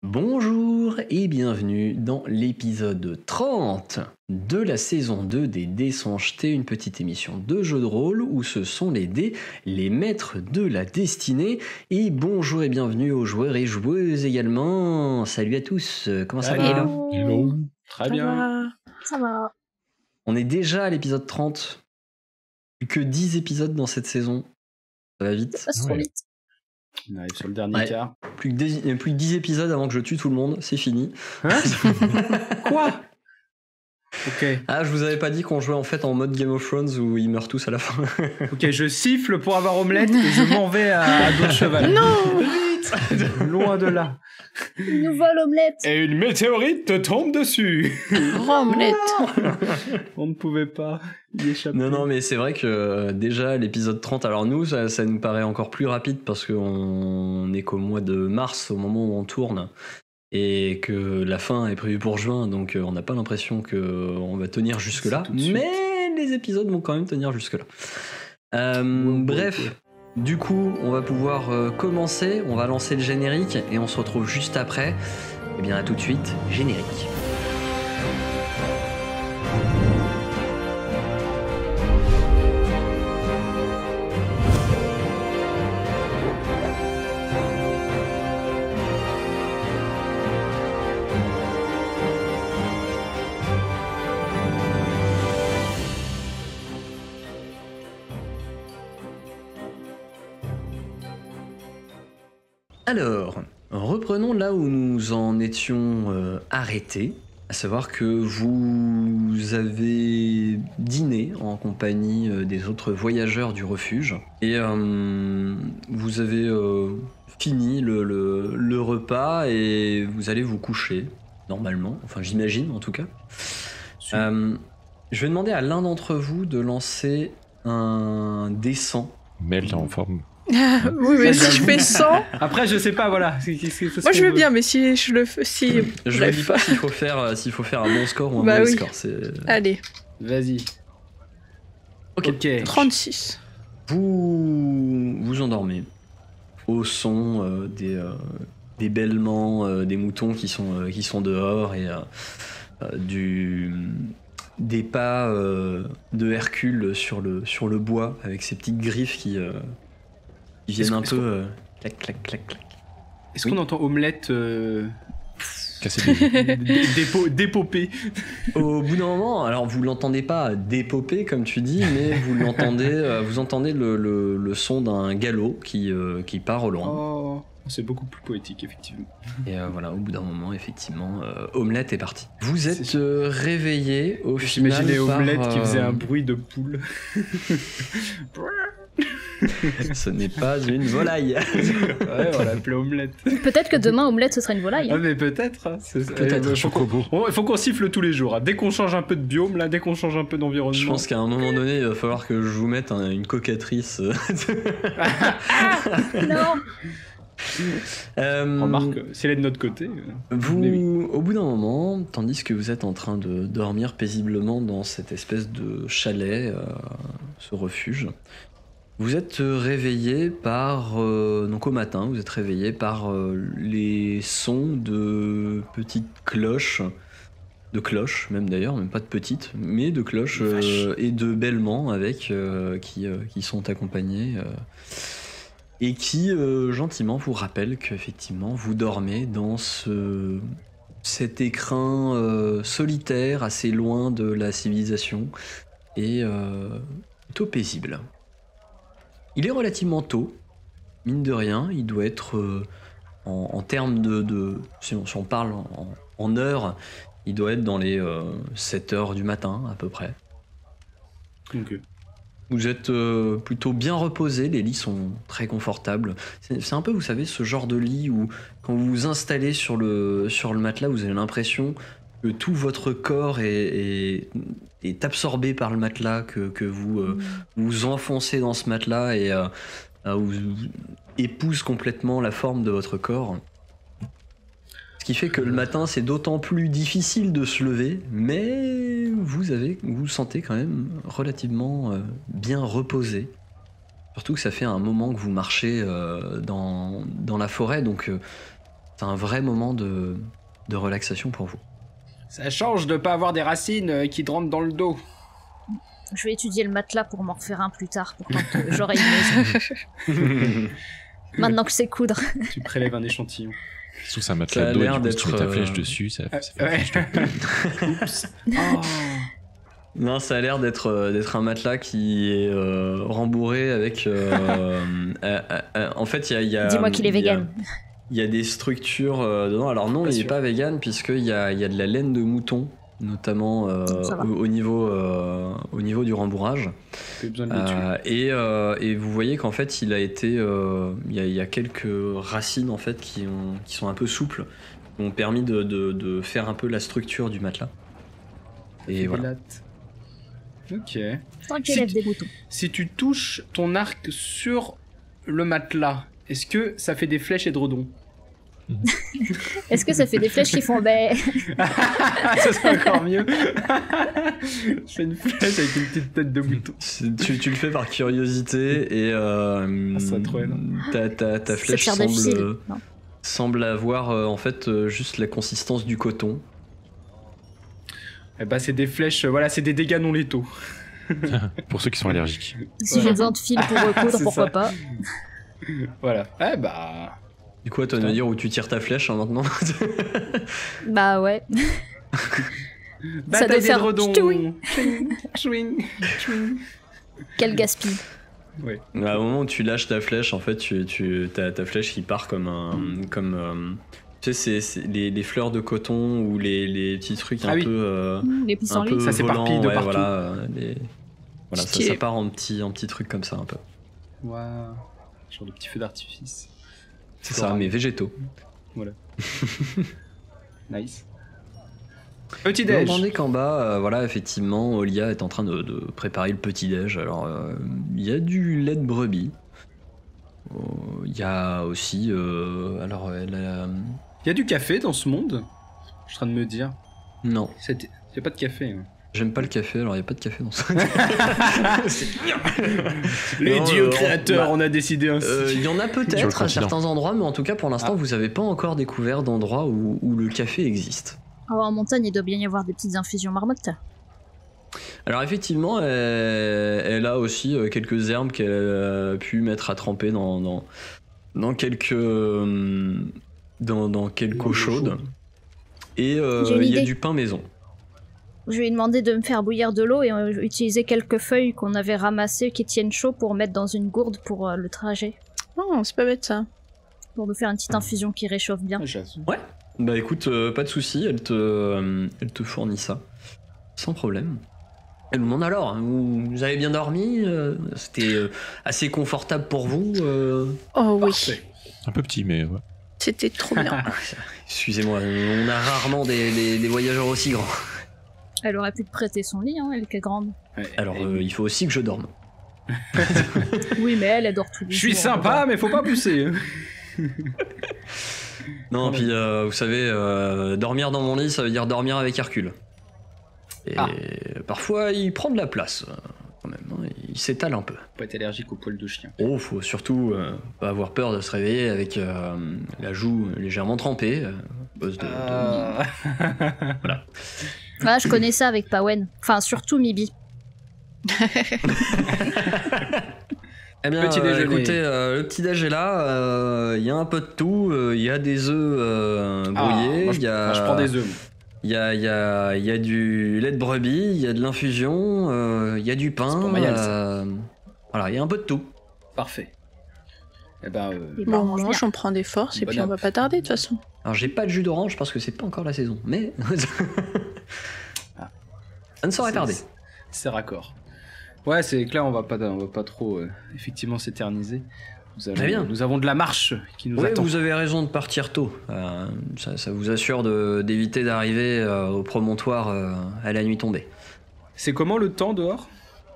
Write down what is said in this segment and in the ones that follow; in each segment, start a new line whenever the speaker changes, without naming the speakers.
Bonjour et bienvenue dans l'épisode 30 de la saison 2 des Dés sont jetés, une petite émission de jeu de rôle où ce sont les dés, les maîtres de la destinée. Et bonjour et bienvenue aux joueurs et joueuses également. Salut à tous, comment ça va?
Hello.
Très bien.
Ça va.
On est déjà à l'épisode 30. Plus que 10 épisodes dans cette saison. Ça va vite.
Ça passe trop vite.
On arrive sur le dernier quart.
Plus que 10 épisodes avant que je tue tout le monde, c'est fini.
Hein? Quoi? Ok.
Ah, je vous avais pas dit qu'on jouait en fait en mode Game of Thrones où ils meurent tous à la fin.
Ok, je siffle pour avoir omelette et je m'en vais à dos de cheval.
Non.
Vite.
Loin de là.
Une nouvelle omelette.
Et une météorite te tombe dessus.
Omelette.
On ne pouvait pas y échapper.
Non, mais c'est vrai que déjà l'épisode 30, alors nous, ça nous paraît encore plus rapide parce qu'on n'est qu'au mois de mars au moment où on tourne et que la fin est prévue pour juin, donc on n'a pas l'impression qu'on va tenir jusque-là, mais les épisodes vont quand même tenir jusque-là. Bref, du coup, on va pouvoir commencer, on va lancer le générique et on se retrouve juste après. Eh bien, à tout de suite, générique. Alors, reprenons là où nous en étions arrêtés, à savoir que vous avez dîné en compagnie des autres voyageurs du refuge et vous avez fini le repas et vous allez vous coucher, normalement, enfin j'imagine en tout cas. Je vais demander à l'un d'entre vous de lancer un D100.
Mel, t'es en forme.
Oui, mais si je fais 100...
Après, je sais pas, voilà.
Moi, je veux bien, mais si je le fais... Si...
Je ne dis pas s'il faut faire un bon score ou un mauvais score.
Allez.
Vas-y.
Ok.
36.
Vous endormez au son des bêlements des moutons qui sont dehors et des pas de Hercule sur le bois avec ses petites griffes qui viennent un peu clac clac clac clac.
Est-ce qu'on entend omelette dépoper?
Au bout d'un moment, alors vous l'entendez pas dépoper comme tu dis, mais vous entendez le son d'un galop qui part au loin.
Oh, c'est beaucoup plus poétique effectivement.
Et voilà, au bout d'un moment, effectivement, Omelette est parti. Vous êtes réveillé au final.
J'imaginais Omelette qui faisait un bruit de poule.
Ce n'est pas une volaille.
Ouais, on l'appelait Omelette.
Peut-être que demain, omelette, ce sera une volaille.
Ah, mais peut-être. Hein.
Peut-être.
Il faut qu'on siffle tous les jours. Hein. Dès qu'on change un peu de biome, là, dès qu'on change un peu d'environnement.
Je pense qu'à un moment donné, il va falloir que je vous mette une cocatrice.
Non.
Remarque, si elle est de notre côté.
Au bout d'un moment, tandis que vous êtes en train de dormir paisiblement dans cette espèce de chalet, ce refuge, vous êtes réveillé par, donc au matin, vous êtes réveillé par les sons de petites cloches, même d'ailleurs, même pas de petites, mais de cloches et de bêlements avec qui sont accompagnés et qui gentiment vous rappellent qu'effectivement vous dormez dans cet écrin solitaire assez loin de la civilisation et plutôt paisible. Il est relativement tôt, mine de rien, il doit être en termes si on parle en heures, il doit être dans les 7 heures du matin à peu près.
Ok.
Vous êtes plutôt bien reposé, les lits sont très confortables. C'est un peu, vous savez, ce genre de lit où quand vous vous installez sur le matelas, vous avez l'impression que tout votre corps est absorbé par le matelas, que vous vous enfoncez dans ce matelas et vous épouse complètement la forme de votre corps. Ce qui fait que le matin, c'est d'autant plus difficile de se lever, mais vous vous sentez quand même relativement bien reposé. Surtout que ça fait un moment que vous marchez dans la forêt, donc c'est un vrai moment de relaxation pour vous.
Ça change de pas avoir des racines qui te rentrent dans le dos.
Je vais étudier le matelas pour m'en refaire un plus tard, pour quand j'aurai une maison. Maintenant que c'est coudre.
Tu prélèves un échantillon.
Sauf ça matelas
Ça a
d'eau,
l'air
du coup, tu mets ta
d'être,
flèche dessus, ça fait
ouais.
une flèche de-
Oups. Oh.
Non, ça a l'air d'être un matelas qui est rembourré avec... en fait, il y a...
Dis-moi qu'il est vegan.
Il y a des structures dedans. Alors non,
Pas
il n'est
sûr.
pas vegan puisqu'il y a de la laine de mouton, notamment
Ça va.
au niveau du rembourrage.
J'ai besoin de les tuer.
Et vous voyez qu'en fait, il a été... il y a quelques racines en fait qui sont un peu souples, qui ont permis de faire un peu la structure du matelas. Et voilà.
Ok.
Tant que
Si
j'élève
tu-
des boutons.
Si tu touches ton arc sur le matelas, est-ce que ça fait des flèches et de redons?
Est-ce que ça fait des flèches qui font
Ça serait encore mieux. Je fais une flèche avec une petite tête de mouton.
Tu le fais par curiosité et
ça traîne.
ta flèche
faire des fils. Non.
semble avoir en fait juste la consistance du coton.
Eh bah c'est des flèches, voilà, c'est des dégâts non létaux.
Pour ceux qui sont allergiques.
Si j'ai besoin de fils pour recoudre,
C'est
pourquoi
ça.
pas.
Voilà. Eh bah...
Du coup, à toi de me dire où tu tires ta flèche maintenant.
Bah ouais.
Bataille
doit
des
faire
redons.
ch'touing.
Ch'touing, ch'touing, ch'touing.
Quel gaspille.
Ouais.
À un moment où tu lâches ta flèche, en fait, t'as ta flèche qui part comme un... tu sais, c'est les fleurs de coton ou les petits trucs
Ah
un
oui.
peu...
Les
un
pissenlits.
peu
Ça s'éparpille
volants,
de
ouais,
partout.
Voilà, voilà ça
Stylé.
part en petits trucs comme ça un peu.
Waouh. Genre de petits feux d'artifice.
C'est
Floral.
ça, mais végétaux.
Nice. Petit
Vous
déj.
entendez qu'en bas, voilà, effectivement, Olia est en train de préparer le petit-déj. Alors, il y a du lait de brebis. Il y a aussi... alors, elle a...
Il y a du café dans ce monde? Je suis en train de me dire.
Non,
Il y a pas de café. Hein.
j'aime pas le café, alors il n'y a pas de café dans ça.
Les
Non,
dieux créateurs,
bah,
on a décidé ainsi.
Il y en a
Sur le
peut-être à
continent.
certains endroits, mais en tout cas, pour l'instant, vous n'avez pas encore découvert d'endroit où le café existe.
Alors, en montagne, il doit bien y avoir des petites infusions marmottes.
Alors effectivement, elle a aussi quelques herbes qu'elle a pu mettre à tremper dans quelques dans quelques eaux chaudes. Et
J'ai une
il y a
idée.
du pain maison.
Je lui ai demandé de me faire bouillir de l'eau et utiliser quelques feuilles qu'on avait ramassées qui tiennent chaud pour mettre dans une gourde pour le trajet.
Oh, c'est pas bête ça.
Pour nous faire une petite infusion qui réchauffe bien.
Ah, j'avoue.
Bah écoute, pas de souci, elle te fournit ça sans problème. Elle nous demande alors, hein, vous avez bien dormi? C'était assez confortable pour vous?
Oh oui,
Parfait.
Un peu petit, mais ouais.
c'était trop bien.
Excusez-moi, on a rarement des voyageurs aussi grands.
Elle aurait pu te prêter son lit, hein, elle qui est grande.
Ouais.
Alors
Et-
il faut aussi que je dorme.
Oui, mais elle dort tous les
Je
jours.
suis sympa, mais faut pas pousser.
Non,
Ouais.
puis vous savez, dormir dans mon lit, ça veut dire dormir avec Hercule. Et
Ah.
parfois, il prend de la place, quand même. Hein, il s'étale un peu.
Faut être allergique aux poils de chien.
Oh, faut surtout pas avoir peur de se réveiller avec la joue légèrement trempée. Cause de-
Ah, je connais ça avec Pawen. Enfin, surtout Mibi.
Eh bien,
Petit déjeuner.
écoutez, le petit déj est là. Il y a un peu de tout. Il y a des œufs brouillés.
moi,
Il y a...
je prends des œufs. moi.
Il y a du lait de brebis, il y a de l'infusion, il y a du pain.
C'est pour Mayal,
voilà, il y a un peu de tout.
Parfait. Eh ben,
Et ben,
Bon,
on mange
moi
bien.
j'en prends des forces et
Bonne
puis on
app.
va pas tarder de toute façon.
Alors j'ai pas de jus d'orange parce que c'est pas encore la saison, mais
Ah.
ça ne saurait tarder.
c'est raccord. Ouais, c'est clair, on va pas trop effectivement s'éterniser.
Très bien.
Nous avons de la marche qui nous
Oui,
attend.
vous avez raison de partir tôt. Ça vous assure d'éviter d'arriver au promontoire à la nuit tombée.
C'est comment le temps dehors?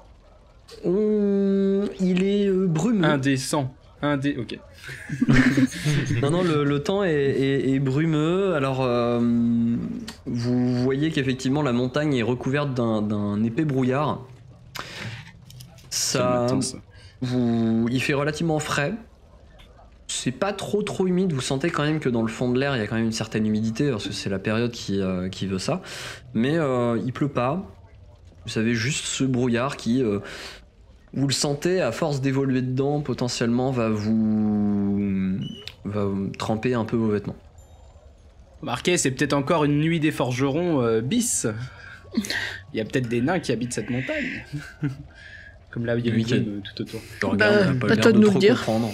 Il est brumeux.
Indécent. Ok.
Non, le temps est brumeux. Alors, vous voyez qu'effectivement, la montagne est recouverte d'un épais brouillard.
C'est le matin, ça.
Il fait relativement frais. c'est pas trop humide. Vous sentez quand même que dans le fond de l'air, il y a quand même une certaine humidité parce que c'est la période qui veut ça. Mais il pleut pas. Vous avez juste ce brouillard qui, vous le sentez, à force d'évoluer dedans, potentiellement va vous tremper un peu vos vêtements.
Remarquez, c'est peut-être encore une nuit des forgerons bis. Il y a peut-être des nains qui habitent cette montagne. Comme là, il y a
Oui,
une brume tout autour.
Je regarde, on a pas
à
l'air
toi de nous le
trop
dire.
comprendre.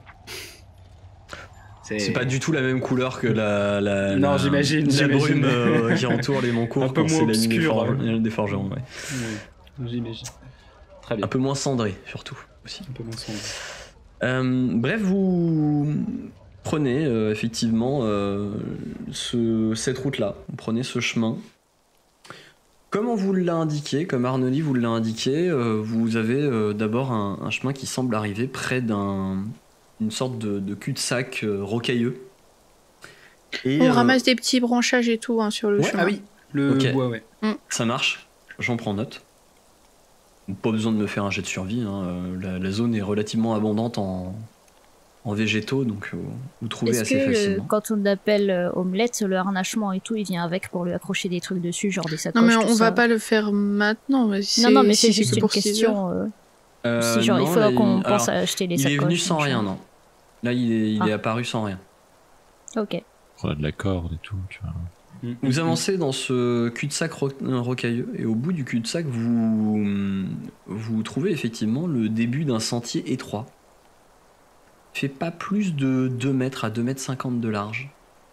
C'est pas du tout la même couleur que la
Non, j'imagine,
la
j'imagine.
brume qui entoure les Moncourt
Un peu
quand
moins
c'est la nuit
obscur,
des forgerons. Ouais.
Ouais, j'imagine. Très bien.
Un peu moins cendré, surtout, aussi.
Un peu moins sombre.
Bref, vous prenez effectivement cette route-là. Vous prenez ce chemin. Comme on vous l'a indiqué, comme Arnoli vous l'a indiqué, vous avez d'abord un chemin qui semble arriver près d'une sorte de cul-de-sac rocailleux. Et,
On ramasse des petits branchages et tout hein, sur le
Ouais,
chemin.
Ah oui, le
Ok.
bois, ouais.
ça marche, j'en prends note. Pas besoin de me faire un jet de survie, hein. La zone est relativement abondante en végétaux, donc vous trouvez
Est-ce
assez
que
facilement.
quand on appelle Omelette, le harnachement et tout, il vient avec pour lui accrocher des trucs dessus, genre des sacoches,
Non mais
tout
on
ça.
va pas le faire maintenant. Mais
Non, mais c'est
si
juste
que
une
pour 6 heures.
question. Si genre, il
Non,
faut
là,
qu'on
alors,
pense à acheter les
il
sacoches.
est venu sans
machin.
rien, non. Là, il est
Ah.
apparu sans rien.
Ok.
On a de la corde et tout, tu vois.
Vous avancez dans ce cul-de-sac rocailleux et au bout du cul-de-sac, vous trouvez effectivement le début d'un sentier étroit. Il fait pas plus de 2 mètres à 2 mètres 50 de large.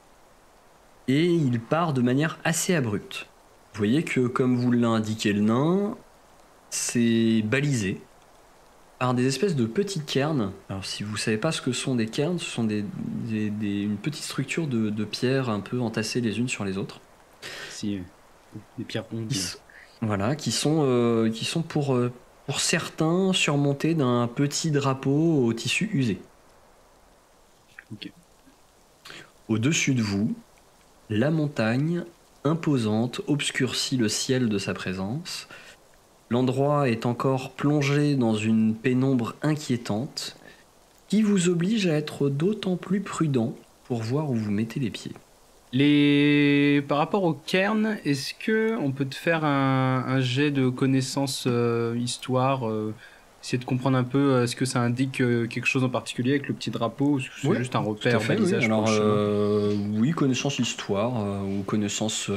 Et il part de manière assez abrupte. Vous voyez que, comme vous l'a indiqué le nain, c'est balisé par des espèces de petites cairns. Alors si vous savez pas ce que sont des cairns, ce sont une petite structure de pierres un peu entassées les unes sur les autres.
Si, des pierres rondes.
Voilà, qui sont pour certains surmontés d'un petit drapeau au tissu usé.
Ok.
Au-dessus de vous, la montagne, imposante, obscurcit le ciel de sa présence. L'endroit est encore plongé dans une pénombre inquiétante qui vous oblige à être d'autant plus prudent pour voir où vous mettez les pieds.
Par rapport au cairn, est-ce que on peut te faire un jet de connaissances histoire, essayer de comprendre un peu est-ce que ça indique quelque chose en particulier avec le petit drapeau ou est-ce que c'est
Ouais,
juste un
Tout à
repère,
fait, oui.
balisage pour
Alors,
le chemin
oui, connaissance histoire ou connaissance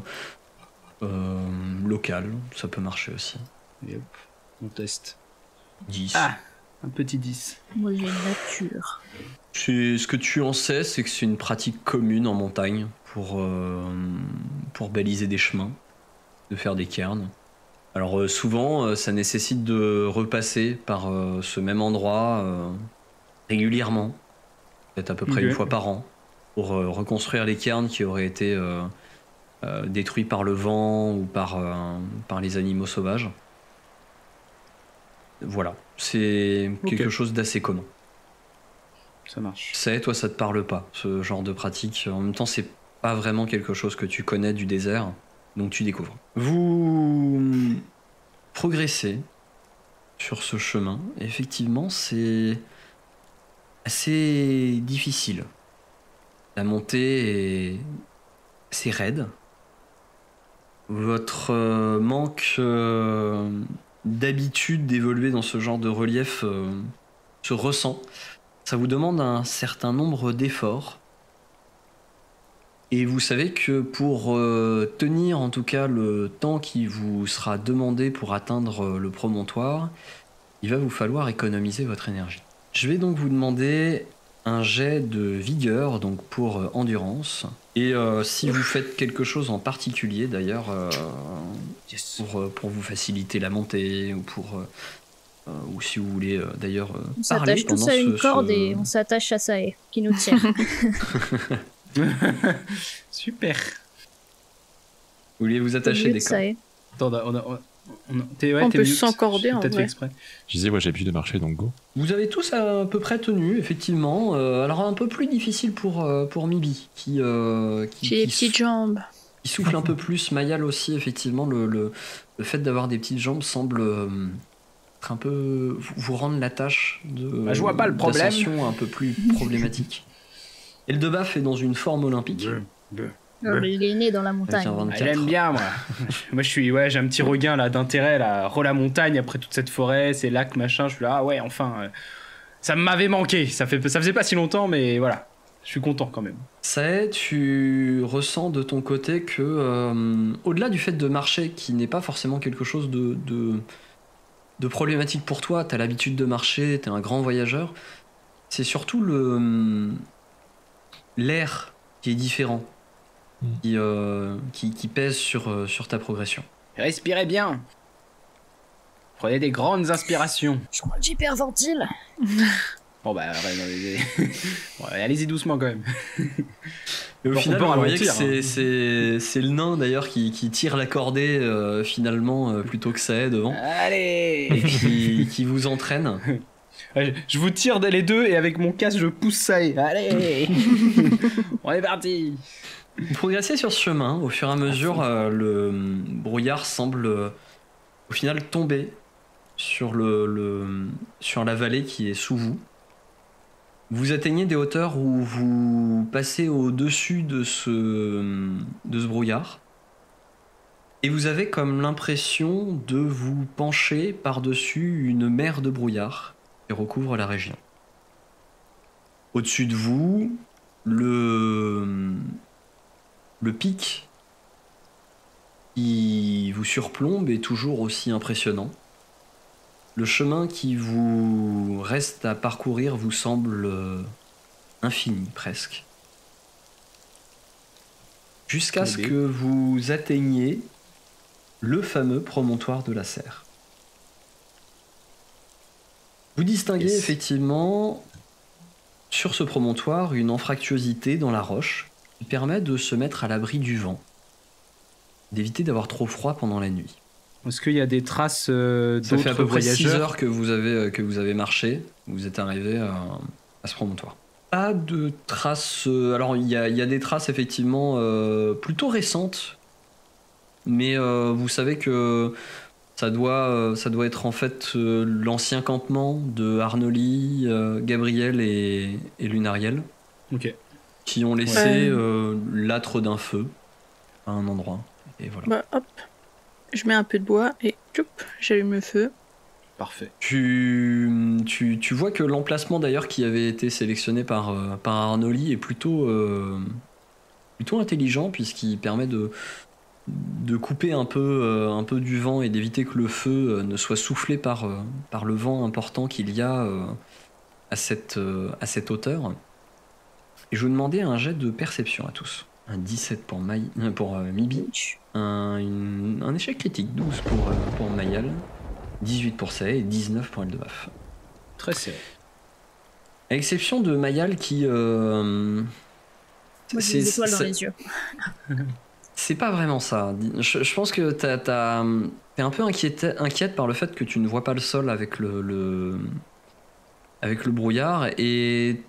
locale, ça peut marcher aussi.
Et hop, on teste.
10.
Ah, un petit 10.
Moi j'ai une nature.
Ce que tu en sais, c'est que c'est une pratique commune en montagne pour baliser des chemins, de faire des cairns. Alors souvent, ça nécessite de repasser par ce même endroit régulièrement, peut-être à peu près
Ok.
une fois par an, pour reconstruire les cairns qui auraient été détruits par le vent ou par les animaux sauvages. Voilà, c'est
Ok.
quelque chose d'assez commun.
Ça marche.
C'est, toi, ça te parle pas, ce genre de pratique. En même temps, c'est pas vraiment quelque chose que tu connais du désert, donc tu découvres. Vous progressez sur ce chemin. Et effectivement, c'est assez difficile. La montée est assez raide. Votre manque d'habitude d'évoluer dans ce genre de relief se ressent. Ça vous demande un certain nombre d'efforts. Et vous savez que pour tenir en tout cas le temps qui vous sera demandé pour atteindre le promontoire, il va vous falloir économiser votre énergie. Je vais donc vous demander un jet de vigueur, donc pour endurance. Et si vous faites quelque chose en particulier d'ailleurs,
Yes.
pour vous faciliter la montée, ou si vous voulez d'ailleurs
On
parler
s'attache tous
pendant
à une corde
ce-
et on s'attache à Sae, qui nous tire.
Super.
Vous voulez vous attacher des cordes.
Sae.
Attends, t'es
On
t'es
peut
mute.
s'encorder,
J'ai
en
peut-être fait
vrai.
exprès.
Je disais, ouais, j'ai l'habitude de marcher, donc go.
Vous avez tous à peu près tenu, effectivement. Alors un peu plus difficile pour Mibi, qui
J'ai des petites jambes.
qui souffle un peu plus. Mayal aussi, effectivement, le fait d'avoir des petites jambes semble vous rendre la tâche de
je vois pas le problème.
d'ascension un peu plus problématique. Eldebaf est dans une forme olympique.
Il est né dans la montagne.
Avec un 24.
Elle aime bien, moi. Moi, j'ai un petit regain là d'intérêt là. La montagne après toute cette forêt, ces lacs, machin. Je suis là, ah ouais, enfin, ça m'avait manqué. Ça faisait pas si longtemps, mais voilà, je suis content quand même.
Tu ressens de ton côté que, au-delà du fait de marcher, qui n'est pas forcément quelque chose de problématique pour toi, t'as l'habitude de marcher, t'es un grand voyageur, c'est surtout l'air qui est différent. Qui pèse sur ta progression.
Respirez bien. Prenez des grandes inspirations.
Je crois que j'hyperventile.
Bon bah allez-y doucement quand même.
Et au final, vous voyez que
ralentir,
c'est le nain d'ailleurs qui tire la cordée finalement plutôt que ça est devant.
Allez.
Et qui vous entraîne.
Je vous tire les deux et avec mon casque je pousse ça et allez. On est parti.
Vous progressez sur ce chemin, au fur et à mesure, le brouillard semble au final tomber sur la vallée qui est sous vous. Vous atteignez des hauteurs où vous passez au-dessus de ce brouillard. Et vous avez comme l'impression de vous pencher par-dessus une mer de brouillard qui recouvre la région. Au-dessus de vous, le pic qui vous surplombe est toujours aussi impressionnant. Le chemin qui vous reste à parcourir vous semble infini presque. Jusqu'à ce que vous atteigniez le fameux promontoire de la Serre. Vous distinguez effectivement sur ce promontoire une anfractuosité dans la roche qui permet de se mettre à l'abri du vent, d'éviter d'avoir trop froid pendant la nuit.
Est-ce qu'il y a des traces d'autres voyageurs ?
Ça fait à peu près 6 heures que vous avez marché, vous êtes arrivé à ce promontoire. Pas de traces... alors il y a des traces effectivement plutôt récentes, mais vous savez que ça doit être en fait l'ancien campement de Arnoli, Gabriel et Lunariel.
Ok.
Qui ont laissé l'âtre d'un feu à un endroit. Et voilà.
Bah hop, je mets un peu de bois et tchoup, j'allume le feu.
Parfait.
Tu vois que l'emplacement d'ailleurs qui avait été sélectionné par Arnoli est plutôt intelligent puisqu'il permet de couper un peu du vent et d'éviter que le feu ne soit soufflé par le vent important qu'il y a à cette hauteur. Et je vous demandais un jet de perception à tous. Un 17 pour Mibi, un échec critique, 12 pour Mayal, 18 pour Sae et 19 pour Eldebaf.
Très serré.
À l'exception de Mayal qui...
Moi j'ai des étoiles dans les yeux.
C'est pas vraiment ça. Je pense que t'es un peu inquiète par le fait que tu ne vois pas le sol avec le brouillard et...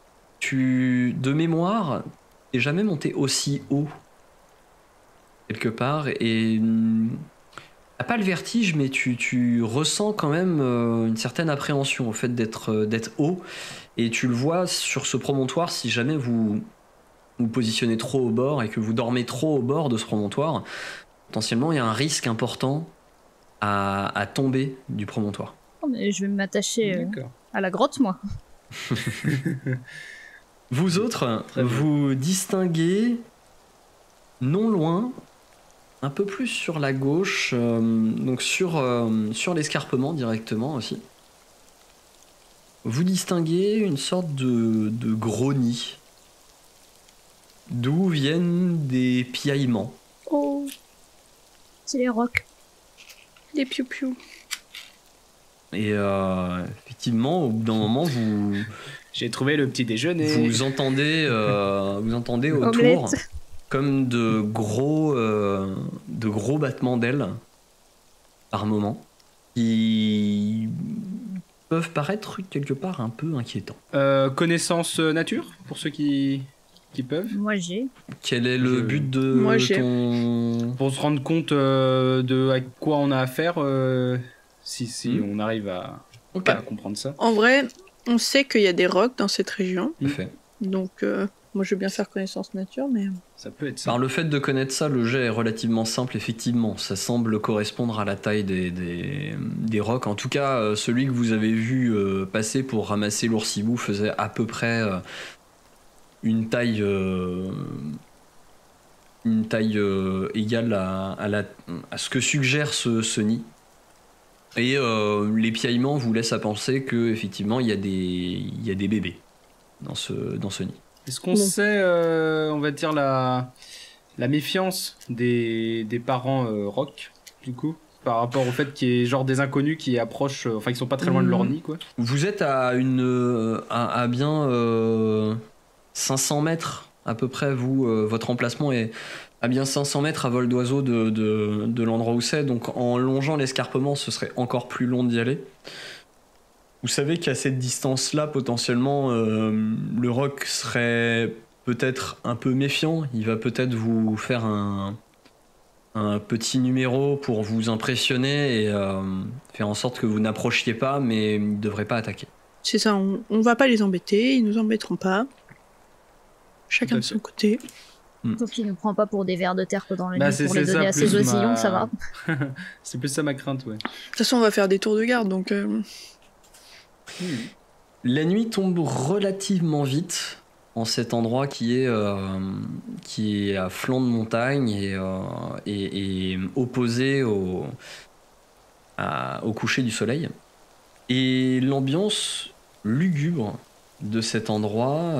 de mémoire, t'es jamais monté aussi haut quelque part et t'as pas le vertige, mais tu ressens quand même une certaine appréhension au fait d'être haut et tu le vois sur ce promontoire. Si jamais vous positionnez trop au bord et que vous dormez trop au bord de ce promontoire, potentiellement il y a un risque important à tomber du promontoire.
Oh, mais je vais m'attacher à la grotte, moi.
Vous autres, vous distinguez non loin, un peu plus sur la gauche, donc sur l'escarpement directement aussi. Vous distinguez une sorte de gros nid, d'où viennent des piaillements.
Oh,
c'est les rocs.
Des piou-piou.
Et effectivement, au bout d'un moment,
j'ai trouvé le petit déjeuner.
Vous entendez autour comme de gros battements d'ailes par moment qui peuvent paraître quelque part un peu inquiétants.
Connaissance nature pour ceux qui peuvent.
Moi j'ai.
Quel est le but de ton...
Pour se rendre compte de à quoi on a affaire. Si on arrive à comprendre ça.
En vrai, on sait qu'il y a des rocs dans cette région.
Parfait.
Donc, moi, je veux bien faire connaissance nature, mais...
Ça peut être ça.
Par le fait de connaître ça, le jet est relativement simple, effectivement. Ça semble correspondre à la taille des rocs. En tout cas, celui que vous avez vu passer pour ramasser l'oursibou faisait à peu près une taille égale à ce que suggère ce nid. Et les piaillements vous laissent à penser qu'effectivement, il y a des bébés dans ce nid.
Est-ce qu'on sait, on va dire, la méfiance des parents rock, du coup, par rapport au fait qu'il y ait genre des inconnus qui approchent, enfin, qui sont pas très loin de leur nid, quoi.
Vous êtes à bien 500 mètres, à peu près, votre emplacement est à bien 500 mètres à vol d'oiseau de l'endroit où c'est, donc en longeant l'escarpement, ce serait encore plus long d'y aller. Vous savez qu'à cette distance-là, potentiellement, le roc serait peut-être un peu méfiant. Il va peut-être vous faire un petit numéro pour vous impressionner et faire en sorte que vous n'approchiez pas, mais il ne devrait pas attaquer.
C'est ça, on va pas les embêter, ils nous embêteront pas. Chacun de son côté.
Sauf qu'il ne prend pas pour des vers de terre que dans le nid
c'est
pour les donner à ses oisillons, ça va.
C'est plus ça ma crainte, ouais.
De toute façon, on va faire des tours de garde, donc...
La nuit tombe relativement vite en cet endroit qui est à flanc de montagne et opposé au coucher du soleil. Et l'ambiance lugubre de cet endroit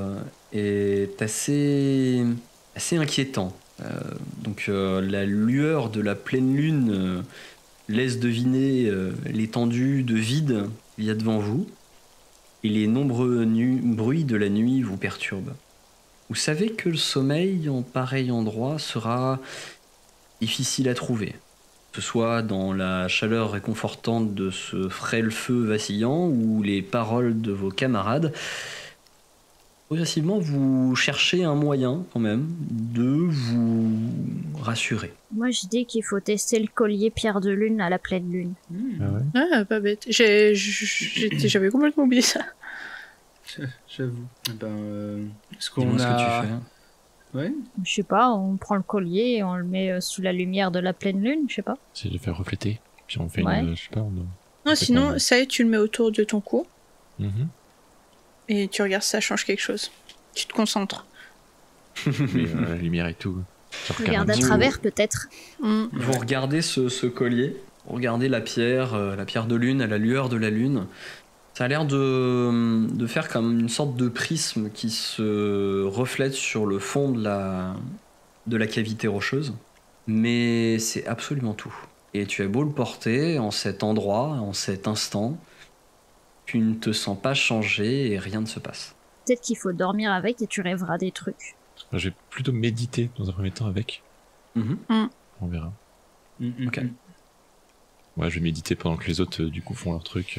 est assez inquiétant. Donc la lueur de la pleine lune laisse deviner l'étendue de vide qu'il y a devant vous, et les nombreux bruits de la nuit vous perturbent. Vous savez que le sommeil en pareil endroit sera difficile à trouver, que ce soit dans la chaleur réconfortante de ce frêle feu vacillant ou les paroles de vos camarades. Progressivement, vous cherchez un moyen, quand même, de vous rassurer.
Moi, je dis qu'il faut tester le collier pierre de lune à la pleine lune.
Ah ouais.
Ah, pas bête. J'avais complètement oublié ça.
J'avoue. Est-ce
Dis-moi
qu'on
ce que
a...
tu fais.
Ouais.
Je sais pas, on prend le collier et on le met sous la lumière de la pleine lune, je sais pas.
C'est de le faire refléter. Puis on fait
Ouais.
une. Je sais pas,
Non, sinon, ça y est, tu le mets autour de ton cou,
Mhm.
et tu regardes si ça change quelque chose. Tu te concentres.
Mais la lumière et tout. Genre
Regarde à
Vous-
travers, peut-être.
Vous regardez ce collier, vous regardez la pierre de lune à la lueur de la lune. Ça a l'air de faire comme une sorte de prisme qui se reflète sur le fond de la cavité rocheuse. Mais c'est absolument tout. Et tu as beau le porter en cet endroit, en cet instant, tu ne te sens pas changer et rien ne se passe.
Peut-être qu'il faut dormir avec et tu rêveras des trucs.
Je vais plutôt méditer dans un premier temps avec.
Mhm.
On verra.
Ok.
Ouais, je vais méditer pendant que les autres, du coup, font leur truc.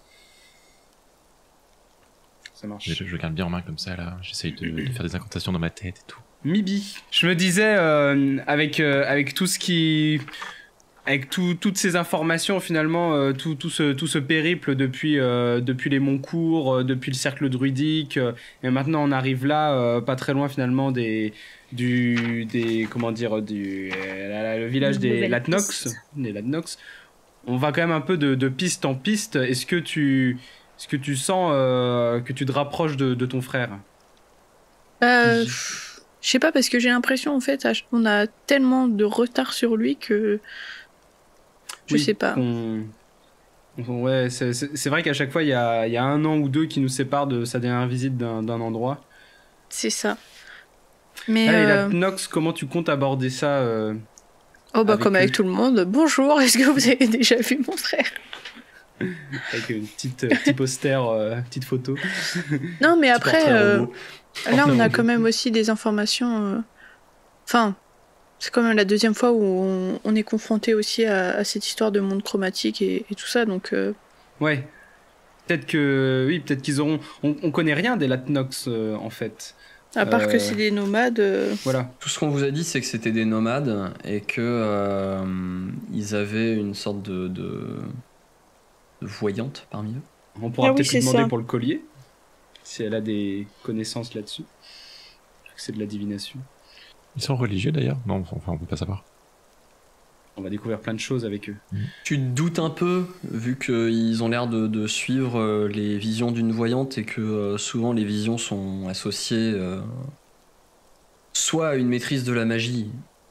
Ça marche.
Je regarde bien en main comme ça, là. J'essaye de faire des incantations dans ma tête et tout.
Mibi. Je me disais, avec tout ce qui... Avec toutes ces informations, finalement, tout ce périple depuis les Montcourt, depuis le cercle druidique, et maintenant on arrive là, pas très loin finalement le village des
Nouvelle
Latnox.
piste.
Des Latnox. On va quand même un peu de piste en piste. Est-ce que tu sens que tu te rapproches de ton frère?
Je sais pas, parce que j'ai l'impression, en fait, on a tellement de retard sur lui que... Je sais pas.
Ouais, c'est vrai qu'à chaque fois, il y a 1 an ou 2 qui nous séparent de sa dernière visite d'un endroit.
C'est ça. Mais...
Et la Nox, comment tu comptes aborder ça avec
comme
lui.
avec tout le monde. Bonjour, est-ce que vous avez déjà vu mon frère?
Avec une petit poster, petite photo.
Non, mais après,
portrait robot.
là, on a
robot.
quand même aussi des informations... Enfin, c'est quand même la deuxième fois où on est confronté aussi à cette histoire de monde chromatique et tout ça, donc...
Ouais. Peut-être qu'ils auront... On connaît rien des Latnox, en fait.
À part que c'est des nomades...
Voilà.
Tout ce qu'on vous a dit, c'est que c'était des nomades et que ils avaient une sorte voyante parmi eux.
On pourra
Ah oui,
peut-être lui
c'est
demander
ça.
pour le collier, si elle a des connaissances là-dessus. Je crois que c'est de la divination.
Ils sont religieux d'ailleurs? Non, enfin, on peut pas savoir.
On va découvrir plein de choses avec eux.
Tu te doutes un peu, vu qu'ils ont l'air de suivre les visions d'une voyante et que souvent les visions sont associées soit à une maîtrise de la magie,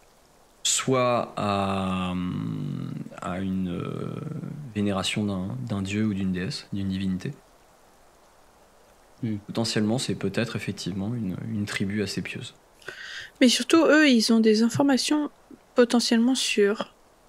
soit à une vénération d'un dieu ou d'une déesse, d'une divinité. Potentiellement, c'est peut-être effectivement une tribu assez pieuse.
Mais surtout, eux, ils ont des informations potentiellement sur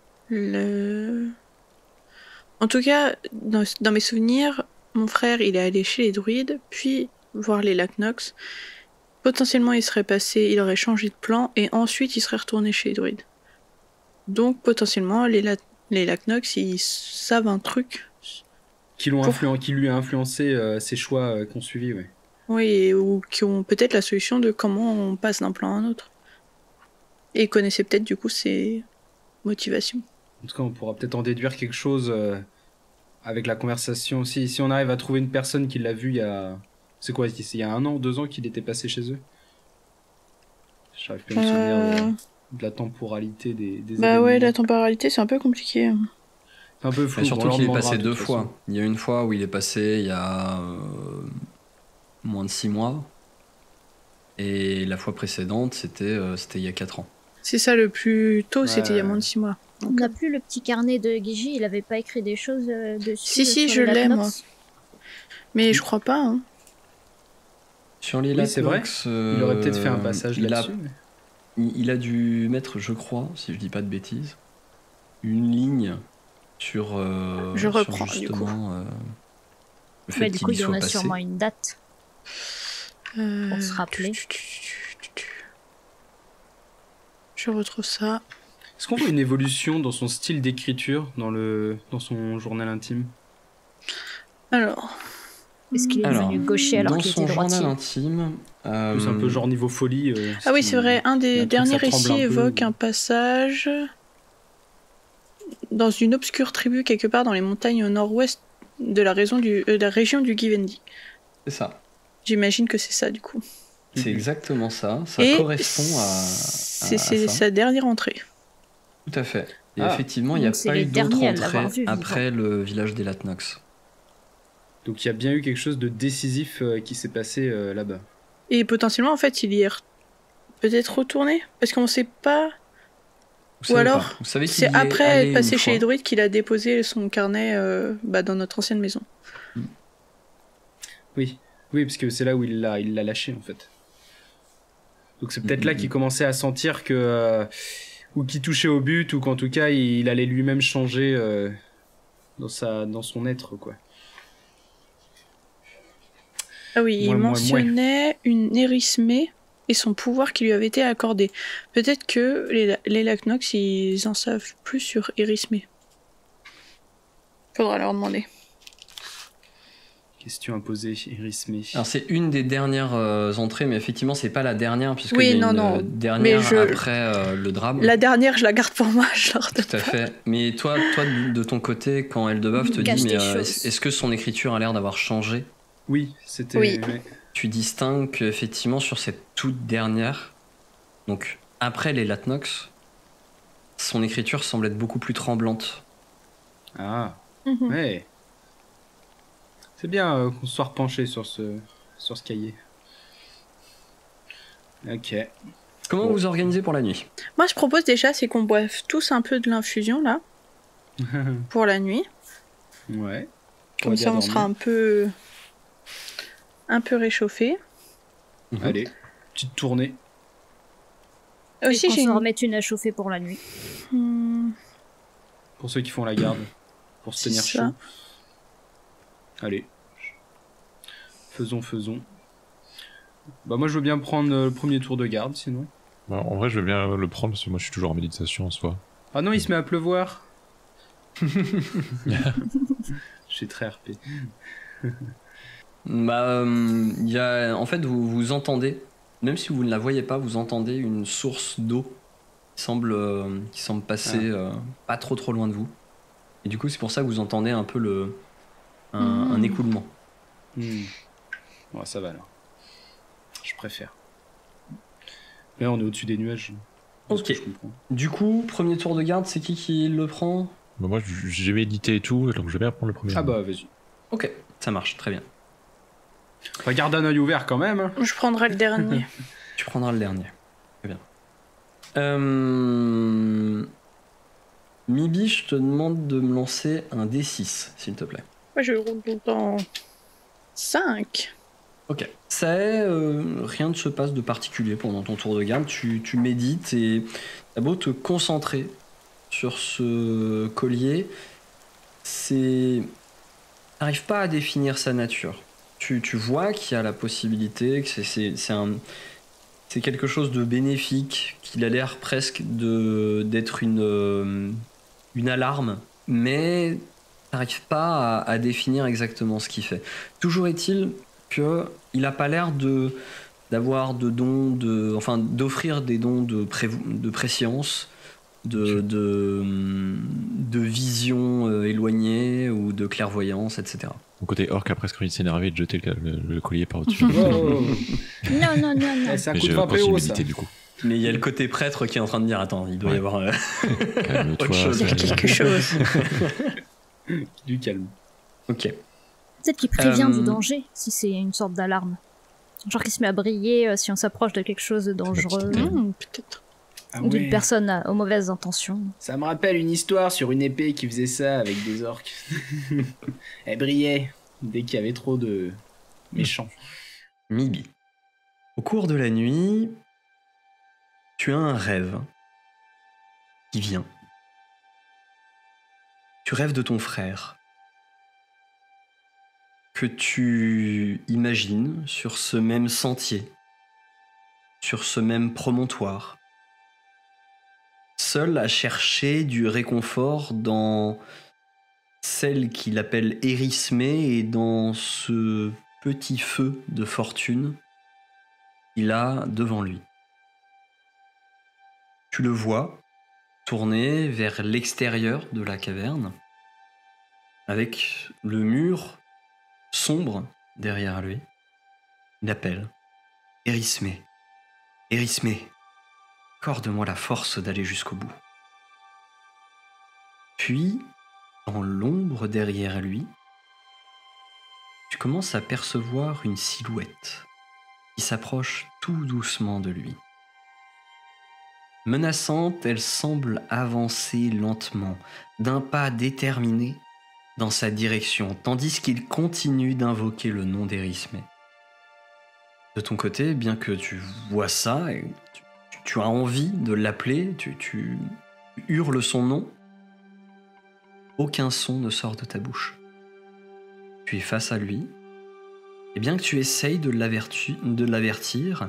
le... En tout cas, dans mes souvenirs, mon frère, il est allé chez les druides, puis voir les lacs Nox. Potentiellement, il aurait changé de plan, et ensuite, il serait retourné chez les druides. Donc, potentiellement, les lacs Nox, ils savent un truc.
Qui lui a influencé ses choix qu'on suivit, ouais.
Oui, ou qui ont peut-être la solution de comment on passe d'un plan à un autre. Et ils connaissaient peut-être, du coup, ses motivations.
En tout cas, on pourra peut-être en déduire quelque chose avec la conversation aussi. Si on arrive à trouver une personne qui l'a vu il y a... C'est quoi, il y a 1 an ou 2 ans qu'il était passé chez eux? J'arrive pas à me souvenir de la temporalité des
Bah
événements.
ouais, la temporalité, c'est un peu compliqué.
C'est un peu flou.
Et surtout
on leur
qu'il est
demandera,
passé
de
2
toute
fois.
façon.
Il y a une fois où il est passé il y a moins de 6 mois. Et la fois précédente, c'était il y a 4 ans.
C'est ça, le plus tôt,
Ouais.
c'était il y a moins de 6 mois.
On n'a plus le petit carnet de Guigi, il avait pas écrit des choses dessus.
Si,
sur
je
les
l'ai,
Lac
moi.
Nox.
Mais je crois pas, hein.
Sur les
Oui,
lacs
c'est vrai.
Nox,
Il aurait peut-être fait un passage
il a-
là-dessus. mais-
Il a dû mettre, je crois, si je dis pas de bêtises, une ligne sur,
Je
sur
reprends, du
justement le
Mais
fait
du
qu'il
coup,
y
il y en
soit
a
passé.
sûrement une date. Pour se rappeler.
Je retrouve ça.
Est-ce qu'on voit une évolution dans son style d'écriture, dans son journal intime?
Alors,
Est-ce qu'il est
Alors,
devenu gaucher alors
dans
qu'il
son
était
journal
droitier?
intime,
Plus un peu genre niveau folie.
ah oui, c'est vrai, un
il y a
des
un truc,
derniers
ça tremble
récits
un peu,
évoque
ou-
un passage dans une obscure tribu quelque part dans les montagnes au nord-ouest de la région du Givenchy.
c'est ça.
J'imagine que c'est ça, du coup.
C'est exactement ça. Ça
Et
correspond
c'est
ça.
sa dernière entrée.
Tout à fait. Et
Ah.
effectivement, il n'y a
Donc c'est
pas
les
eu d'autres
derniers à l'avoir
entrées
vu,
après le village des Latnox.
Donc il y a bien eu quelque chose de décisif qui s'est passé là-bas.
Et potentiellement, en fait, il y est peut-être retourné. Parce qu'on sait pas.
Vous
Ou
savez
alors,
pas. Vous savez qu'il
C'est
y est
après
allé
être passé
une
chez les
fois.
druides qu'il a déposé son carnet dans notre ancienne maison.
Oui, parce que c'est là où il l'a lâché en fait. Donc c'est peut-être là qu'il commençait à sentir que ou qu'il touchait au but ou qu'en tout cas il allait lui-même changer dans son être quoi.
Ah oui, il
Mouais.
mentionnait une érismée et son pouvoir qui lui avait été accordé. Peut-être que les lacs Nox, ils en savent plus sur érismée. Faudra leur demander.
Question à poser, Erismé.
Alors c'est une des dernières entrées, mais effectivement c'est pas la dernière puisque
Oui,
il y a
non,
une
non.
dernière
Mais
après le drame.
La dernière, je la garde pour moi, je la redonne
Tout à
pas.
fait. Mais toi de ton côté, quand Eldebaf te
Il cache
dit, mais
des choses.
est-ce que son écriture a l'air d'avoir changé?
Oui, c'était.
Oui.
ouais.
Tu distingues qu'effectivement sur cette toute dernière, donc après les Latnox, son écriture semble être beaucoup plus tremblante.
Ah,
Mhm.
ouais. C'est bien qu'on se soit repenché sur ce cahier. Ok.
Comment
Bon.
vous organisez pour la nuit?
Moi, je propose déjà, c'est qu'on boive tous un peu de l'infusion, là, pour la nuit.
Ouais.
Comme
va
ça,
bien
on sera un peu réchauffé.
Allez, petite tournée.
Aussi,
Et qu'on
j'ai
se
une...
remette une à chauffer pour la nuit.
Pour ceux qui font la garde. Pour se
C'est
tenir
ça.
chaud. Allez. Faisons. Bah moi je veux bien prendre le premier tour de garde sinon.
Bah, en vrai, je veux bien le prendre parce que moi, je suis toujours en méditation en soi.
Ah non, il se met à pleuvoir. Je suis très RP.
Bah, y a, en fait, vous entendez, même si vous ne la voyez pas, vous entendez une source d'eau qui semble passer pas trop loin de vous. Et du coup, c'est pour ça que vous entendez un peu un écoulement.
Ouais, ça va alors. Je préfère. Là, on est au-dessus des nuages. de ce
Ok.
que je comprends.
Du coup, premier tour de garde, c'est qui le prend?
Bah, moi, j'ai médité et tout, donc je vais bien prendre le premier.
Ah bah, vas-y.
Ok, ça marche, très bien.
Enfin, garde un œil ouvert quand même. Hein.
Je prendrai le dernier.
Tu prendras le dernier. Très bien. Mibi, je te demande de me lancer un D6, s'il te plaît.
Moi, je roule tout le temps 5.
Ok. Ça est, rien ne se passe de particulier pendant ton tour de garde. Tu médites et t'as beau te concentrer sur ce collier, t'arrives pas à définir sa nature. Tu vois qu'il y a la possibilité, que c'est quelque chose de bénéfique, qu'il a l'air presque d'être une alarme, mais t'arrives pas à définir exactement ce qu'il fait. Toujours est-il qu'il n'a pas l'air d'avoir de dons, enfin d'offrir des dons de préscience, de vision éloignée ou de clairvoyance, etc.
Mon côté orc a presque envie de s'énerver et de jeter le collier par au-dessus.
Non, non, non, non.
Eh, c'est un
Mais
coup de
je
20
continue
PO,
de
ça.
méditer du coup.
Mais il y a le côté prêtre qui est en train de dire attends, il doit y
Ouais.
avoir.
Calme-toi.
Autre chose.
Il y a quelque chose.
Du calme.
Ok.
Peut-être qu'il prévient du
Euh,
danger, si c'est une sorte d'alarme. Genre qu'il se met à briller si on s'approche de quelque chose de dangereux.
petite
Peut-être.
Ah
Ou d'une personne aux mauvaises intentions.
Ça me rappelle une histoire sur une épée qui faisait ça avec des orques. Elle brillait dès qu'il y avait trop de méchants.
Mibi. Au cours de la nuit, tu as un rêve qui vient. Tu rêves de ton frère que tu imagines sur ce même sentier, sur ce même promontoire, seul à chercher du réconfort dans celle qu'il appelle Érismé et dans ce petit feu de fortune qu'il a devant lui. Tu le vois tourner vers l'extérieur de la caverne, avec le mur sombre derrière lui. Il appelle « Érismé, Érismé, accorde-moi la force d'aller jusqu'au bout. » Puis, dans l'ombre derrière lui, tu commences à percevoir une silhouette qui s'approche tout doucement de lui. Menaçante, elle semble avancer lentement, d'un pas déterminé, dans sa direction, tandis qu'il continue d'invoquer le nom d'Érismé. De ton côté, bien que tu vois ça, et tu as envie de l'appeler, tu hurles son nom, aucun son ne sort de ta bouche. Tu es face à lui, et bien que tu essayes de l'avertir,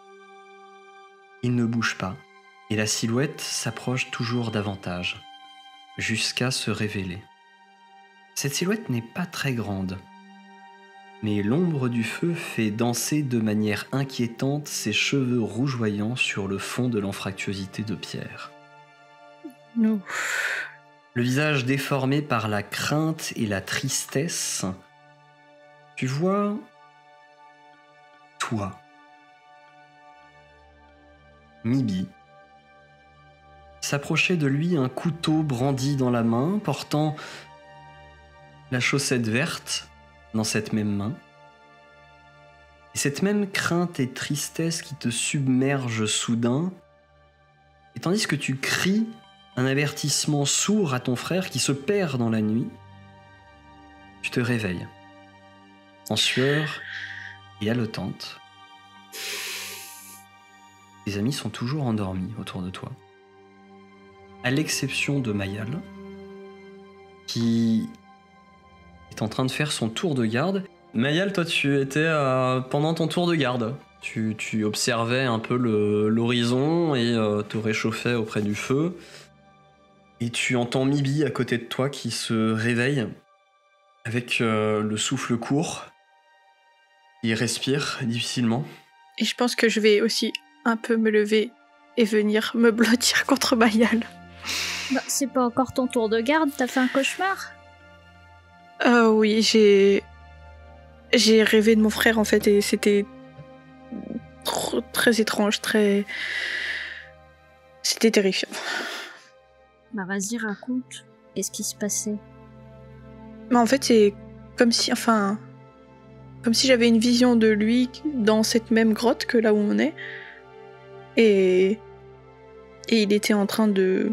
il ne bouge pas. Et la silhouette s'approche toujours davantage, jusqu'à se révéler. Cette silhouette n'est pas très grande, mais l'ombre du feu fait danser de manière inquiétante ses cheveux rougeoyants sur le fond de l'anfractuosité de pierre.
Non.
Le visage déformé par la crainte et la tristesse, tu vois toi, Mibi, s'approchait de lui un couteau brandi dans la main, portant la chaussette verte dans cette même main. Et cette même crainte et tristesse qui te submerge soudain, et tandis que tu cries un avertissement sourd à ton frère qui se perd dans la nuit, tu te réveilles, en sueur et haletante. Tes amis sont toujours endormis autour de toi, à l'exception de Mayal, qui est en train de faire son tour de garde. Mayal, toi, tu étais pendant ton tour de garde. Tu observais un peu l'horizon et te réchauffais auprès du feu. Et tu entends Mibi à côté de toi qui se réveille avec le souffle court. Il respire difficilement.
Et je pense que je vais aussi un peu me lever et venir me blottir contre Mayal.
Bah, c'est pas encore ton tour de garde, t'as fait un cauchemar?
Oui, j'ai rêvé de mon frère en fait et c'était très étrange, c'était terrifiant.
Bah vas-y, raconte. Qu'est-ce qui se passait?
Mais en fait, c'est comme si j'avais une vision de lui dans cette même grotte que là où on est. Et il était en train de,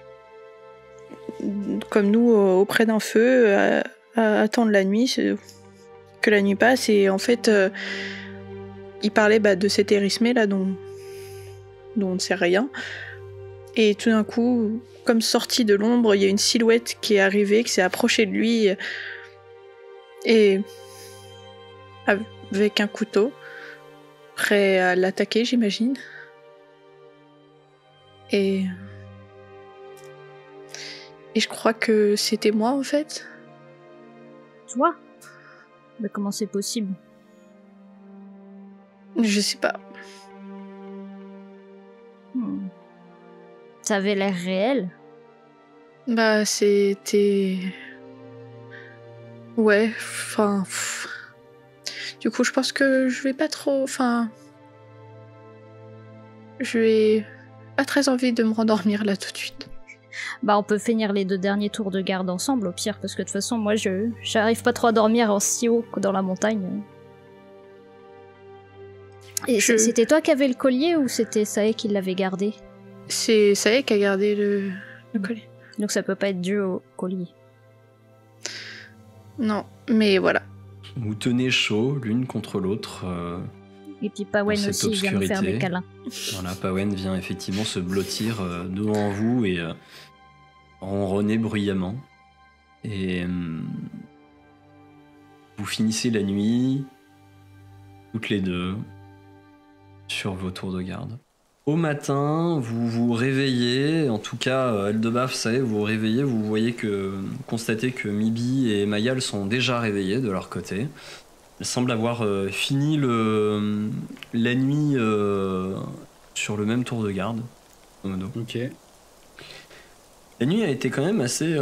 comme nous, auprès d'un feu, à attendre la nuit, que la nuit passe. Et en fait, il parlait de cet Erismé là dont on ne sait rien. Et tout d'un coup, comme sorti de l'ombre, il y a une silhouette qui est arrivée, qui s'est approchée de lui. Et avec un couteau, prêt à l'attaquer, j'imagine. Et je crois que c'était moi, en fait.
Toi? Mais comment c'est possible?
Je sais pas.
Ça avait l'air réel?
C'était... Ouais, enfin... Du coup, je pense que je vais pas trop... Je vais pas très envie de me rendormir là tout de suite.
Bah on peut finir les 2 derniers tours de garde ensemble au pire, parce que de toute façon moi j'arrive pas trop à dormir en si haut dans la montagne. Et c'était toi qui avais le collier ou c'était Sae qui l'avait gardé?
C'est Sae qui a gardé le collier.
Donc ça peut pas être dû au collier.
Non, mais voilà.
Vous tenez chaud l'une contre l'autre.
Et puis Pawen
cette
aussi vient nous faire des câlins.
Voilà, Pawen vient effectivement se blottir devant vous et ronronner bruyamment. Et vous finissez la nuit, toutes les deux, sur vos tours de garde. Au matin, vous vous réveillez, en tout cas, Eldebaf, vous savez, vous vous réveillez, vous constatez que Mibi et Mayal sont déjà réveillés de leur côté. Ils semblent avoir fini la nuit sur le même tour de garde.
Ok.
La nuit a été quand même assez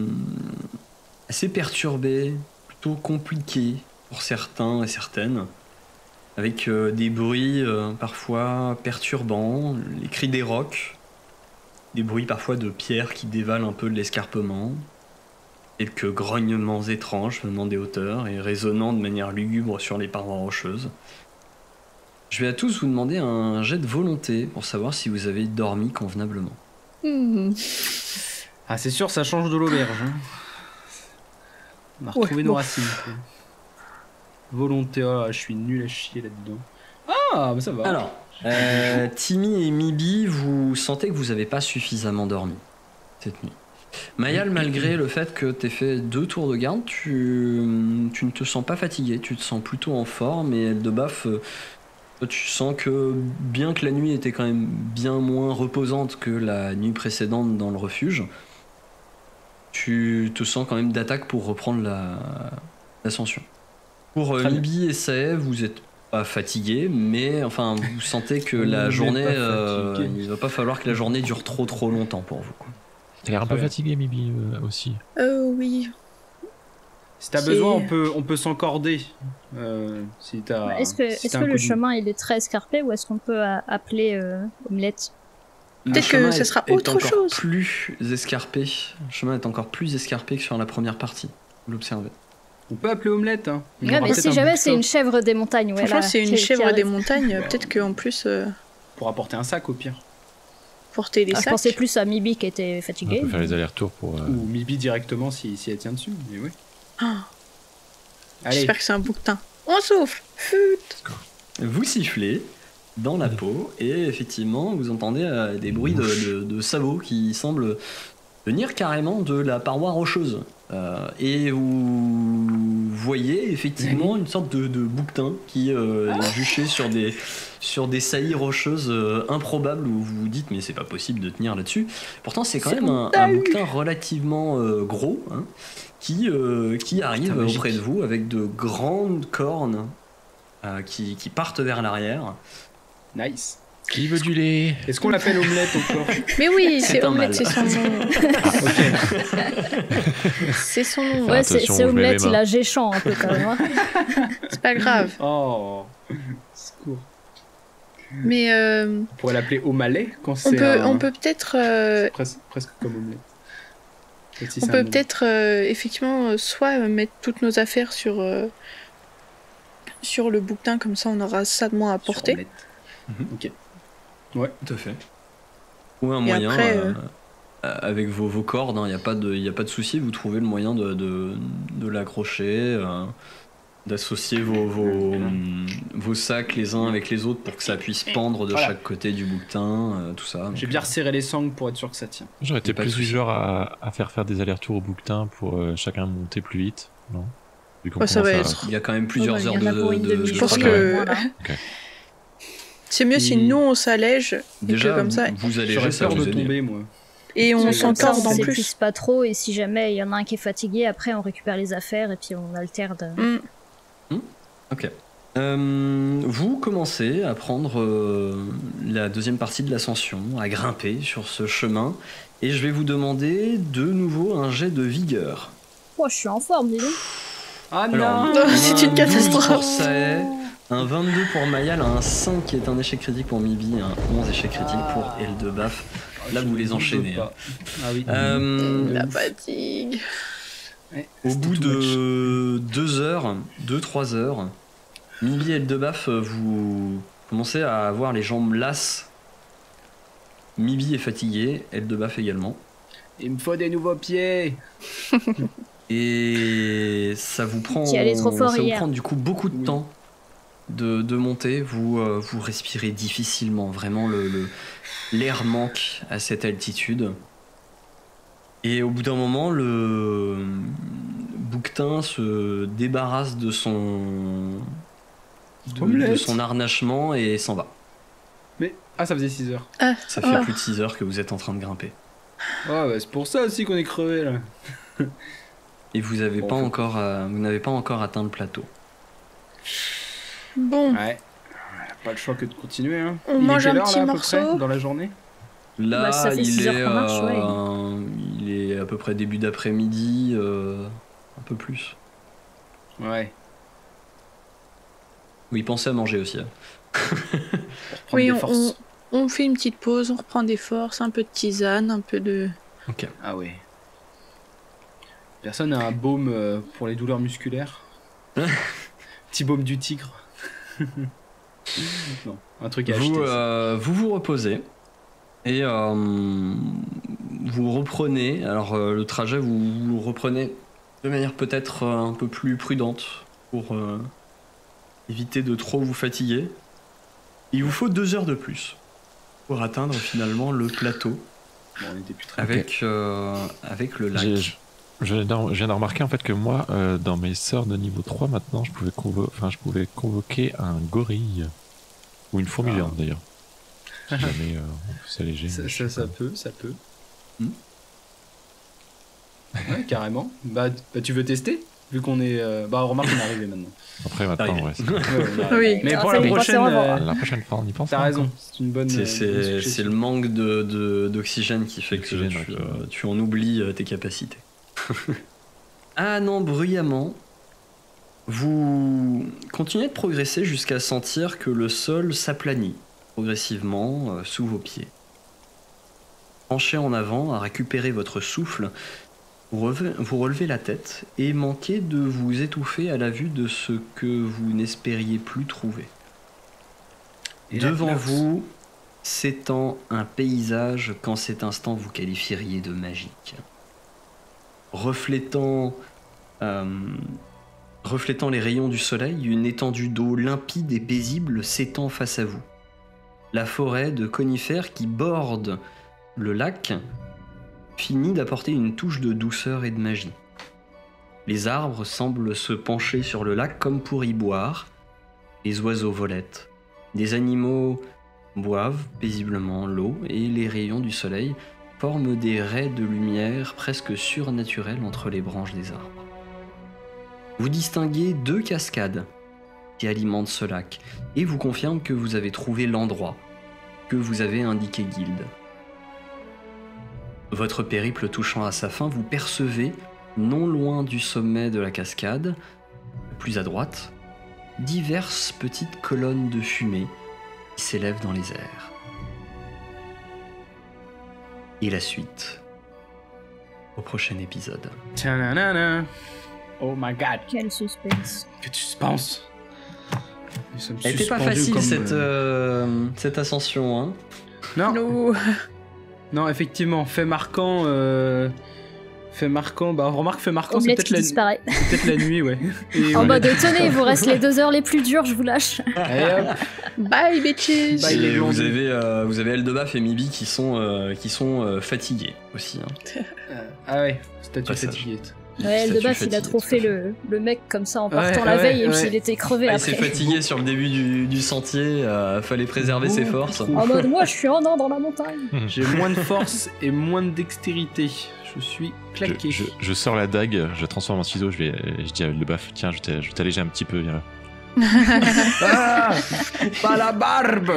perturbée, plutôt compliquée pour certains et certaines, avec des bruits parfois perturbants, les cris des rocs, des bruits parfois de pierres qui dévalent un peu de l'escarpement, quelques grognements étranges venant des hauteurs et résonnant de manière lugubre sur les parois rocheuses. Je vais à tous vous demander un jet de volonté pour savoir si vous avez dormi convenablement.
Ah, c'est sûr, ça change de l'auberge. Hein. On a retrouvé nos racines. Quoi. Volonté, oh là, je suis nul à chier là-dedans. Ah, bah ça va.
Alors, Timmy et Mibi, vous sentez que vous n'avez pas suffisamment dormi cette nuit. Mayal, malgré le fait que tu aies fait 2 tours de garde, tu ne te sens pas fatigué, tu te sens plutôt en forme. Et Eldebaf, tu sens que bien que la nuit était quand même bien moins reposante que la nuit précédente dans le refuge, tu te sens quand même d'attaque pour reprendre l'ascension. Pour Mibi et Sae, vous êtes pas fatigué, mais enfin vous sentez que la journée, il va pas falloir que la journée dure trop longtemps pour vous. Quoi.
T'as l'air un peu fatigué, Mibi, aussi.
Oui.
Si t'as besoin, on peut s'encorder. Si t'as.
Est-ce que le chemin il est très escarpé ou est-ce qu'on peut appeler Omelette?
Peut-être que ce sera autre chose.
Plus escarpé. Le chemin est encore plus escarpé que sur la première partie. Vous l'observez.
On peut appeler Omelette. Hein.
Ouais, mais si jamais c'est une chèvre des montagnes. Ouais,
franchement,
là,
c'est une chèvre des montagnes. Peut-être qu'en plus.
Pour apporter un sac au pire.
Porter les sacs.
Je pensais plus à Mibi qui était fatiguée.
On peut faire les allers-retours pour.
Ou Mibi directement si elle tient dessus. Mais oui.
J'espère que c'est un bouquetin. On souffle.
Vous sifflez dans la peau et effectivement vous entendez des bruits de sabots qui semblent venir carrément de la paroi rocheuse. Et vous voyez effectivement une sorte de bouquetin qui est juché sur des saillies rocheuses improbables où vous vous dites mais c'est pas possible de tenir là-dessus. Pourtant c'est quand même un bouquetin relativement gros hein, qui arrive auprès de vous avec de grandes cornes qui partent vers l'arrière.
Nice.
Qui veut du lait?
Est-ce qu'on l'appelle omelette encore?
Mais oui,
C'est
c'est
un
Omelette,
mâle.
c'est son nom. C'est son nom.
Ouais,
attention,
c'est
je mets
Omelette,
mes
il
mains.
a géchant un peu quand même. Hein.
C'est pas grave.
Oh, secours.
Mais
On pourrait l'appeler O'Malley quand
on
c'est
peut peut-être
presque comme omelette. Peut-être si
on
c'est un
peut
nom.
peut-être effectivement soit mettre toutes nos affaires sur le bouquetin, comme ça on aura ça de moins à
Sur
porter.
omelette.
Mhm.
Ok.
Tout à fait. Ou un
Et
moyen,
après,
avec vos cordes, il n'y a pas de souci, vous trouvez le moyen de l'accrocher, d'associer vos sacs les uns avec les autres pour que ça puisse pendre de
Voilà.
chaque côté du bouquetin, tout ça.
J'ai
Donc,
bien resserré les sangles pour être sûr que ça tient.
J'aurais été
Pas de
plus du
souci.
genre à faire des allers-retours au bouquetin pour chacun monter plus vite, non? Vu qu'on
Ouais, ça va
commence à-
être-
il y a quand même plusieurs
Ouais,
heures
il y en a pour une
de
demi-journée.
Je pense
de-
que-
Voilà.
C'est mieux si
Et-
nous on s'allège et
Déjà,
que comme ça
vous allégez,
J'aurais
ça
peur
vous
de
aider.
tomber, moi.
et on
Comme
Comme ça,
s'encorde
on
en
s'épuise
plus.
pas trop et si jamais il y en a un qui est fatigué, après on récupère les affaires et puis on alterne.
Ok. Vous commencez à prendre la deuxième partie de l'ascension, à grimper sur ce chemin, et je vais vous demander de nouveau un jet de vigueur.
Oh, je suis en forme, dis donc.
Ah
Alors,
non.
Non, c'est une
un 12
catastrophe.
pour Sae, un 22 pour Mayal, un 5 qui est un échec critique pour Mibi, un 11 échec critique pour Eldebaf. Là, vous les enchaînez.
Pas. Ah oui.
La fatigue.
Ouais,
Au
c'était
bout
too much.
de 2-3 heures, Mibi et Eldebaf, vous commencez à avoir les jambes lasses. Mibi est fatigué, Eldebaf également.
Il me faut des nouveaux pieds.
Et ça vous prend,
T'y allais trop fort
ça vous
hier.
prend du coup beaucoup de
Oui.
temps de monter. Vous respirez difficilement. Vraiment, l'air manque à cette altitude. Et au bout d'un moment, le bouquetin se débarrasse de son harnachement et s'en va.
Mais ça faisait 6 heures.
Ça fait plus de 6 heures que vous êtes en train de grimper.
Ouais, c'est pour ça aussi qu'on est crevé là.
Et vous n'avez
Bon,
pas
faut-
encore, vous n'avez pas encore atteint le plateau.
Bon,
Ouais. Pas le choix que de continuer. Hein.
On
Il est
mange
quelle
un
heure,
petit
là, à peu
morceau
près, dans la journée.
Là,
Bah, ça fait 6
il
heures
est,
qu'on marche,
il est à peu près début d'après-midi, un peu plus.
Ouais.
Oui, pensez à manger aussi. Hein.
Pour prendre
oui,
des
on
forces.
fait une petite pause, on reprend des forces, un peu de tisane, un peu de...
Ah ouais. Personne n'a un baume pour les douleurs musculaires. Petit baume du tigre. Non, un truc à acheter. ça.
Vous reposez et vous reprenez. Alors le trajet, vous le reprenez de manière peut-être un peu plus prudente pour éviter de trop vous fatiguer. Il vous faut 2 heures de plus pour atteindre finalement le plateau
Bon, on était plus très...
avec le lac.
Je viens de remarquer en fait que moi, dans mes sorts de niveau 3 maintenant, je pouvais convoquer un gorille. Ou une fourmilière d'ailleurs. Si jamais on peut s'alléger. mais je sais
Ça
pas.
peut.
Hmm.
Ouais, carrément. Bah, tu veux tester? Vu qu'on est... Bah, remarque, on est arrivé maintenant.
Après maintenant,
Arrivé.
ouais. c'est-
Ouais, on est arrivé.
Oui.
Mais
Ah,
pour
ça
la
y est,
prochaine...
passez en avant.
La prochaine fois, on y pense.
T'as
hein,
raison,
encore.
c'est une bonne...
C'est le manque d'oxygène qui fait que
D'oxygène,
tu en oublies tes capacités. Ah non, bruyamment, vous continuez de progresser jusqu'à sentir que le sol s'aplanit progressivement sous vos pieds. Penchez en avant à récupérer votre souffle, vous relevez la tête et manquez de vous étouffer à la vue de ce que vous n'espériez plus trouver.
Et la
Devant
glace.
vous s'étend un paysage qu'en cet instant vous qualifieriez de magique. Reflétant les rayons du soleil, une étendue d'eau limpide et paisible s'étend face à vous. La forêt de conifères qui borde le lac finit d'apporter une touche de douceur et de magie. Les arbres semblent se pencher sur le lac comme pour y boire. Les oiseaux volettent. Des animaux boivent paisiblement l'eau et les rayons du soleil forment des raies de lumière presque surnaturelles entre les branches des arbres. Vous distinguez 2 cascades qui alimentent ce lac et vous confirment que vous avez trouvé l'endroit que vous avez indiqué guilde. Votre périple touchant à sa fin, vous percevez, non loin du sommet de la cascade, plus à droite, diverses petites colonnes de fumée qui s'élèvent dans les airs. Et la suite au prochain épisode.
Tchananana. Oh my god,
Quel suspense.
que tu penses? Nous sommes
Elle était pas
suspendus
facile
comme,
cette ascension, hein.
Non,
Nous.
non, effectivement, fait marquant. Bah remarque, fait marquant, c'est
Omelette
peut-être
qui disparaît.
la nuit, ouais. Et
En
voilà.
mode tenez, il vous reste les 2 heures les plus dures, je vous lâche.
Allez, hop.
Bye, bitches.
Bye. il est
Et vous
glandé.
avez Eldebaf et Mibi qui sont fatigués aussi, hein.
Ah ouais, statut
Passage.
fatigué.
Ouais,
Statut
Eldebaf, il a
fatigué,
trop
tout à
fait
fait.
le mec comme ça en partant
Ouais,
la
ouais,
veille, et
ouais.
puis il était crevé
Ah, il s'est
après.
fatigué sur le début du sentier, fallait préserver ses
Beaucoup
forces.
trop.
En mode moi, je suis en nain dans la montagne.
J'ai moins de force et moins de dextérité. Je suis claqué.
Je sors la dague, je la transforme en ciseau, je dis à Eldebaf, tiens, je vais t'alléger un petit peu, viens là.
Ah, pas la barbe.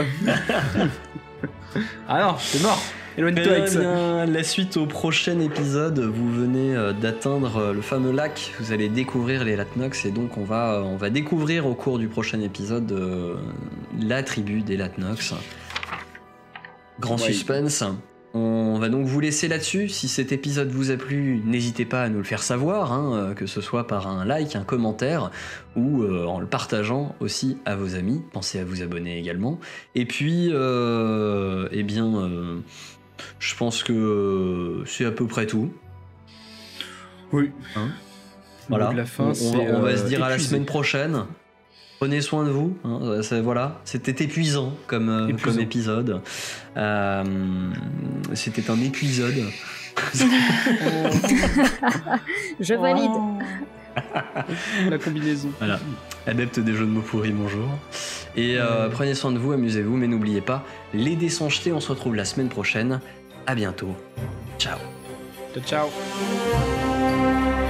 Ah non, c'est mort. Éloigne-toi avec
Eh
ça.
bien, la suite au prochain épisode, vous venez d'atteindre le fameux lac, vous allez découvrir les Latnox et donc on va découvrir au cours du prochain épisode la tribu des Latnox. Grand
Ouais.
suspense. On va donc vous laisser là-dessus. Si cet épisode vous a plu, n'hésitez pas à nous le faire savoir, hein, que ce soit par un like, un commentaire ou en le partageant aussi à vos amis. Pensez à vous abonner également. Et puis, je pense que c'est à peu près tout.
Oui.
Hein,
Le
voilà.
mot de la fin,
on va se dire à la
épuisé.
semaine prochaine. Prenez soin de vous. Hein, voilà, c'était épuisant comme
Épuisant.
épisode. C'était un épisode.
Je valide.
Oh. La combinaison.
Voilà. Adepte des jeux de mots pourris, bonjour. Et prenez soin de vous, amusez-vous, mais n'oubliez pas, les dés sont jetés. On se retrouve la semaine prochaine. À bientôt. Ciao.
Ciao, ciao.